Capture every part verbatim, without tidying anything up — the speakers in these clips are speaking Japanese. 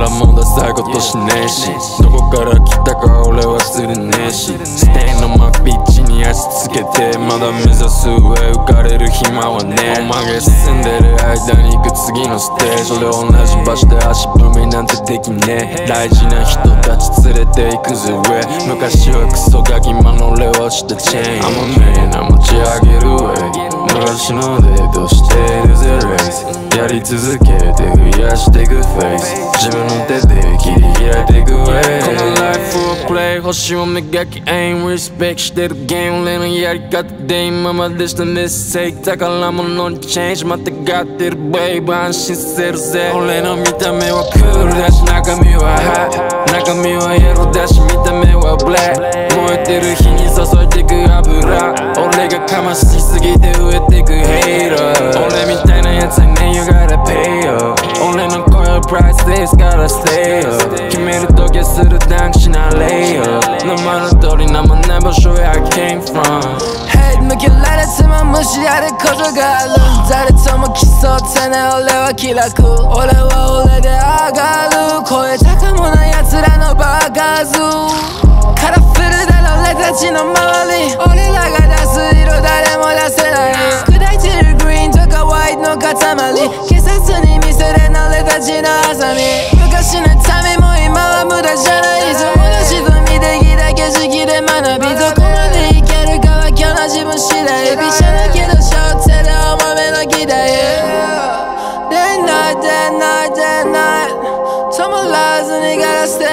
ら戻したいことしねえし、どこから来たか俺忘れねえし、ステイのマピッチに足つけてまだ目指す上浮かれる暇はねえ。おまげ進んでる間に行く次のステージ、俺同じ場所で足踏みなんてできねえ。大事な人たち連れて行くぜ上、昔はクソガキ今の俺はしたチェーン。I'm a manな持ち上げる上、昔のデートしているぜレース、やり続けて増やしていくフェイス、自分の手で切り開いていくウェイ。このライフをプレイ星を磨きエイムリスペクトしてるゲーム、俺のやり方で今までしたミステイク、宝物にチェンジまたがってるベイブ安心させるぜ。俺の見た目はクールだし中身はハッ、中身はイエローだし見た目はブラック、燃えてる火に注いでく油、俺がかましすぎて増えてくヘイター、俺みたいなやつにね You gotta pay up、 俺の声はプライスレスから stay up、 決める時はするダンクしなレイアップ、名前の通り名前 never show where I came from。 Head 向けられても無視やることがある、誰とも競ってね俺は気楽、俺は俺で上がる、声高もな奴らのバカズ、カラフルだろ俺たちの周り、俺らが出す色誰も出せない、砕いてるグリーンとかホワイトの塊、警察に見せれな俺たちのハサミ、昔の民も今は無駄じゃないぞ、同じと見てきた景色で学び、どこまでいけるかは今日の自分次第、美写だけど背負ってる重めの期待、Day night, day night, day night 止まらずに gotta stay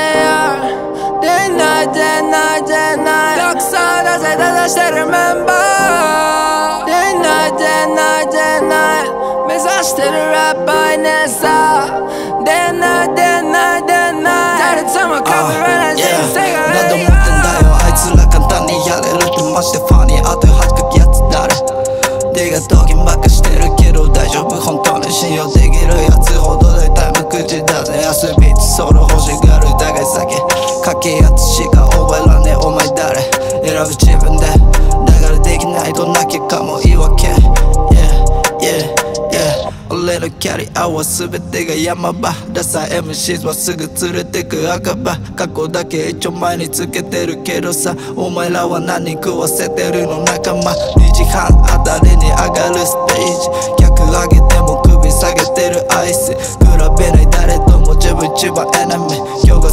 up Day night, day night, day night 独走だぜ出してるメンバー Day night, day night, day night 目指してるラッパーいねえさ Day night, day night, day night 誰とも被らない人生が何度もってんだよあいつら簡単にやれるってマジでファニー、あとはちかきやつ誰手がドキンばっかしてるけど大丈夫本当に信用できるやつほどでタイム口だぜ遊びソロ欲しがる高い酒かけやつしか覚えらねえお前誰選ぶ自分でだからできないとなきゃかも言い訳 Yeah, yeah, yeah 俺のキャリアは全てが山場ダサい エムシーズ はすぐ連れてく赤羽過去だけ一丁前につけてるけどさお前らは何人食わせてるの仲間にじはんあたりに上がるステージ客上げても首下げてるアイス比べない誰とも自分一番エネミー今日が